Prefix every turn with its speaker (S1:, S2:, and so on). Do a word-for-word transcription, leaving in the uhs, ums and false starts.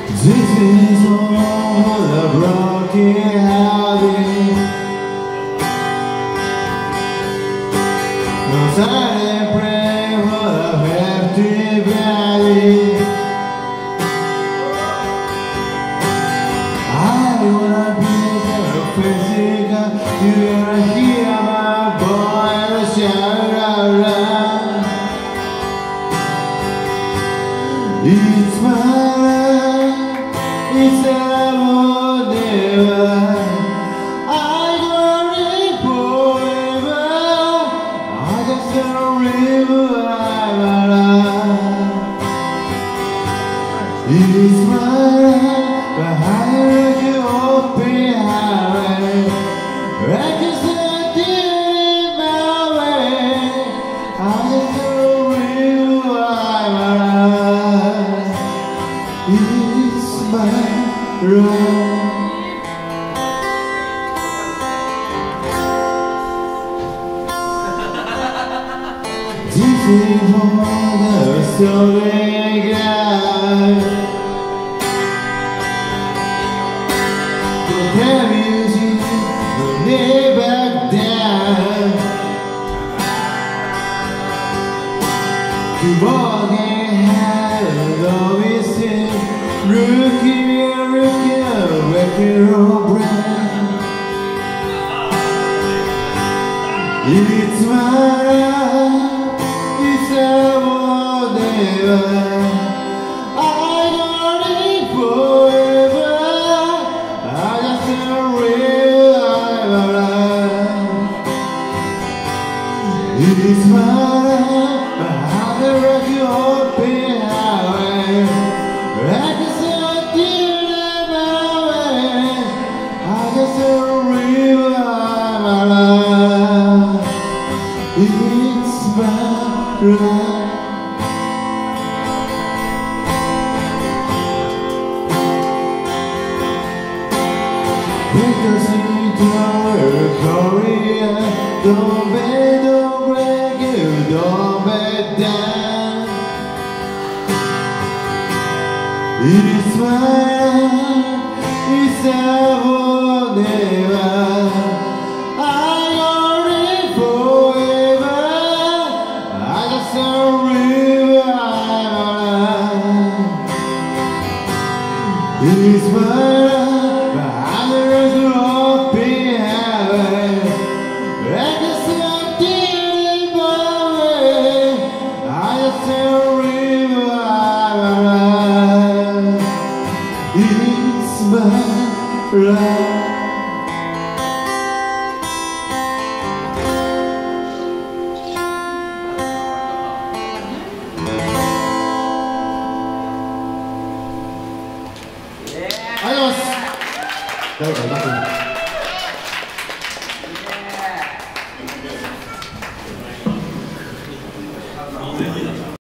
S1: This is all the broken-hearted. No silent prayer for the empty valley. I wanna be the physical. You wanna hear my voice shout out loud. It's my life. It's never, never. I got it forever. I just a river I'm alive. It's my life, but I like you open highway. I can see in my way. I just a river I'm alive. It's my road. This is all the story guy. The music will never die. Keep walking high, love is still rookie, rookie, wrecking your brain. It's my life, it's never, never. I got it forever. I just realize my life. It's my life, but I never get up in highway. I can see a tear in my way. I just realize my life. It's my life. Because it's our career. Don't bend, don't break you, don't back down. It's my life, it's never, never. I got it forever. I just revive. It's my life, but I'm the rest of open highway. I just did it my way. I just revive. It's my life.
S2: 예.
S1: Adiós.
S2: 네, 네, 네.